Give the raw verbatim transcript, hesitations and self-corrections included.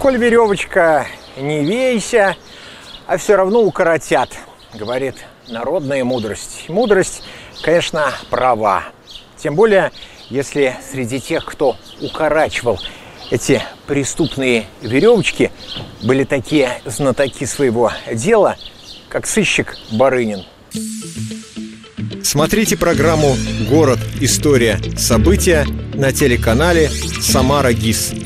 Коль веревочка, не вейся, а все равно укоротят, говорит народная мудрость. Мудрость, конечно, права. Тем более, если среди тех, кто укорачивал эти преступные веревочки, были такие знатоки своего дела, как сыщик Барынин. Смотрите программу «Город. История. События» на телеканале «Самара ГИС».